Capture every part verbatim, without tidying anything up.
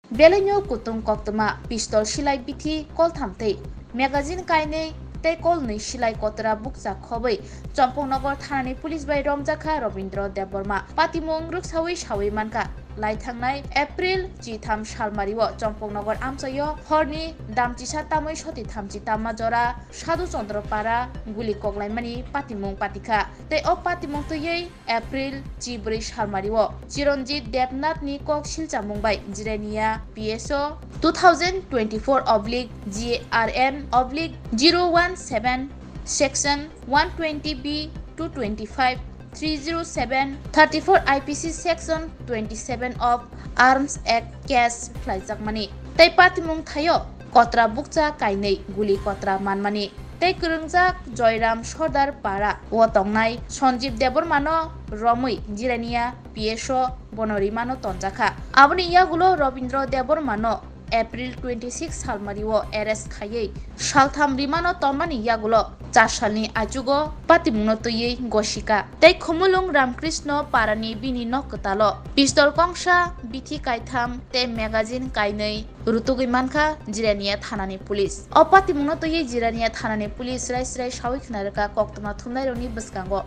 Belenyo kutung koktama pistol silai bithi kol thamtei magazine kainei tei kol nei silai kotra buksa khobai Champongnagar thanani police bai Romjakha Robindra Debbarma patimung ruksawi sawi manka laithangnai April chitham salmario Champongnagar amchayo horni damchisa tamoi soti thamchi tamma jora Sadhu Chandrapara guli koklaimani patimung patika tei o patimung tuyei April chibrei salmario Chiranjit Devnath ni kok silchamung bai Jirenia P S O twenty twenty-four oblique G R N oblique zero one seven section one twenty B two twenty-five three oh seven thirty-four I P C section twenty-seven of Arms Act case flaijak tei patimung thayo kotra bukcha kainei guli kotra manmani tei kurungjak Joyram Sordar Para o tongnai Sanjeev Debormano Romui Jirania P S O Bonorimano tonjaka aboni yagulo Robindra Debormano April twenty-sixth salmario arrest khayei saltham rimano tonmani yagulo four salni ajugo patimungno tuyei goshika tei khumulung Ramkrishna Parani bini nokkatalo pistol kongsa bithi kaitham tei magazine kainei rutugui manka Jirania thanani police o patimungno tuyei Jirania thanani police rai srai sawi khnarka koktoma thumnai roni bwskango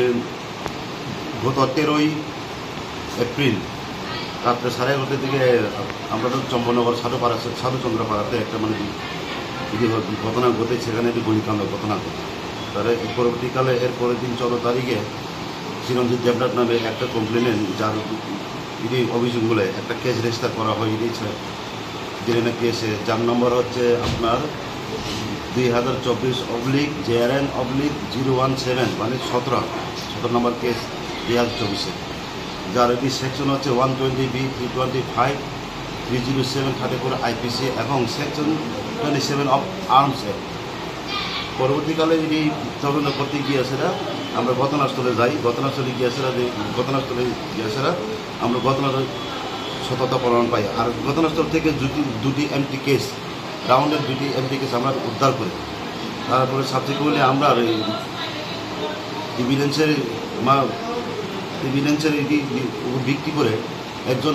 গত তেরোই April রাত্রে সাড়ে এগারোটার দিকে আমরা তো চম্পনগর সাধুপাড়া সাধুচন্দ্রপাড়াতে একটা মানে যদি ঘটনা ঘটে সেখানে একটি গুলিকাণ্ড ঘটনা ঘটে তার পরবর্তীকালে এর পরের দিন চৌদ্দ তারিখে চিরঞ্জিত দেবনাথ নামে একটা কমপ্লেনে যার ইডি অভিযোগগুলো একটা কেস রেজিস্টার করা হয় ইডি জেরেনা কেসে যার নম্বর হচ্ছে আপনার দুই হাজার চব্বিশ oblique J R N oblique zero one seven মানে সতেরো সতেরো নম্বর কেস দুই হাজার চব্বিশে যার এটি সেকশন হচ্ছে one twenty B three twenty five three zero seven thirty four IPC এবং section twenty seven of Arms Act পরবর্তীকালে এটি তদন্ত করতে গিয়েছেরা আমরা ঘটনাস্থলে যাই ঘটনাস্থলে গিয়েছেরা ঘটনাস্থলে গিয়েছেরা আমরা ঘটনার সততা প্রমাণ পাই আর ঘটনাস্থল থেকে দুটি দুটি এমটি কেস রাউন্ডের দুটি এমটি কেস আমরা উদ্ধার করি তারপরে সাবসিকুয়েন্টলি আমরা এভিডেন্সের মা এভিডেন্সের ভিত্তি করে একজন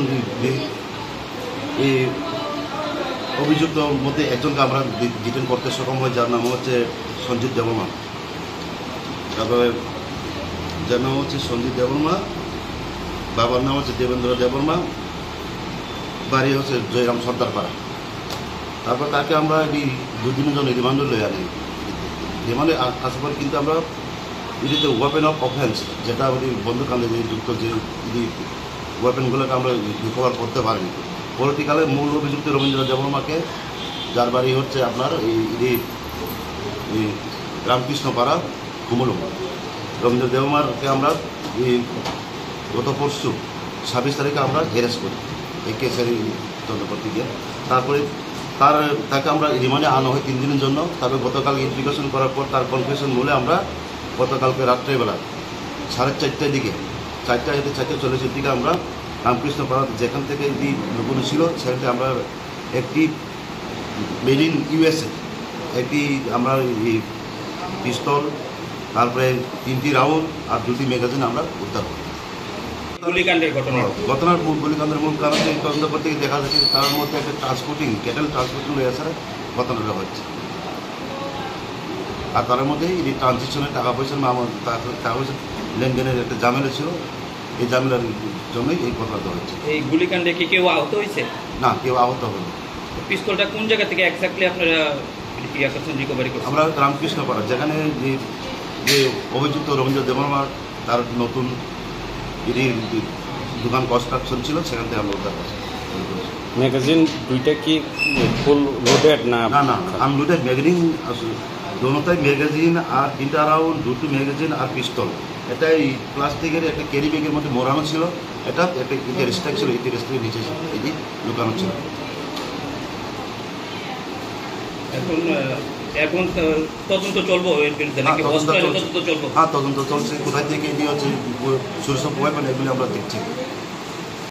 এই অভিযুক্ত মধ্যে একজনকে আমরা ডিটেন করতে সক্ষম হয় যার নাম হচ্ছে সঞ্জিত দেববর্মা তারপরে যার নাম হচ্ছে সঞ্জিত দেববর্মা বাবার নাম হচ্ছে দেবেন্দ্র দেববর্মা বাড়ি হচ্ছে জয়রাম সর্দারপাড়া তারপর তাকে আমরা এই দুদিনের জন্য রিমান্ডে লয়ে আনি রিমান্ডে আসার পরে কিন্তু আমরা এটিতে ওয়েপেন অফ অফেন্স যেটা আমাদের বন্দুকাণ্ডে যুক্ত যে ওয়েপেনগুলোকে আমরা রিকভার করতে পারিনি পরবর্তীকালে মূল অভিযুক্ত রবীন্দ্র দেববর্মাকে যার বাড়ি হচ্ছে আপনার এই রামকৃষ্ণপাড়া কুমলুম রবীন্দ্র দেববর্মাকে আমরা এই গত পরশু ছাব্বিশ তারিখে আমরা অ্যারেস্ট করি এই কেসের তদন্ত করতে গিয়ে তারপরে তার তাকে আমরা রিমান্ডে আনা হয় তিন দিনের জন্য তারপরে গতকাল ইনভেস্টিগেশন করার পর তার কনফেশন বলে আমরা গতকালকে রাত্রেবেলা সাড়ে চারটার দিকে চারটা যেতে চারটে চল্লিশের দিকে আমরা রামকৃষ্ণপাড়া যেখান থেকে যদি লুকোনো ছিল সেখানে আমরা একটি মেড ইন ইউএসএ একটি আমরা পিস্তল তারপরে তিনটি রাউন্ড আর দুটি ম্যাগাজিন আমরা উদ্ধার করি গুলিকাণ্ডের ঘটনা ঘটনার মূল গুলিকাণ্ডের মূল কারণ তদন্ত করতে গিয়ে দেখা যাচ্ছে তার মধ্যে একটা ট্রান্সপোর্টিং ক্যাটেল ট্রান্সপোর্টিং হয়ে আসার ঘটনাটা হচ্ছে আর তার মধ্যে এই ট্রানজিশনের টাকা পয়সার টাকা পয়সা লেনদেনের একটা ঝামেলা ছিল এই ঝামেলার জন্যই এই ঘটনাটা হচ্ছে এই গুলিকাণ্ডে কি কেউ আহত হয়েছে না কেউ আহত হয়নি পিস্তলটা কোন জায়গা থেকে এক্স্যাক্টলি আপনারা ইয়া করছেন রিকভারি করছেন আমরা রামকৃষ্ণপাড়া যেখানে যে যে অভিযুক্ত রবীন্দ্র দেববর্মা তার নতুন এটি দোকান কনস্ট্রাকশন ছিল সেখান থেকে আমরা উদ্ধার করছি ম্যাগাজিন দুইটা কি ফুল লোডেড না না না আনলোডেড ম্যাগাজিন দোনোটাই ম্যাগাজিন আর তিনটা রাউন্ড দুটি ম্যাগাজিন আর পিস্তল এটা এই প্লাস্টিকের একটা ক্যারি ব্যাগের মধ্যে মোড়ানো ছিল এটা একটা এটা রেস্ট্রাক ছিল এটি রেস্ট্রাকের নিচে এটি লুকানো ছিল এখন এখন তদন্ত চলবো এর বিরুদ্ধে নাকি তদন্ত চলবো হ্যাঁ তদন্ত চলছে কোথায় থেকে এটি হচ্ছে সোর্স অফ ওয়েপন এগুলি আমরা দেখছি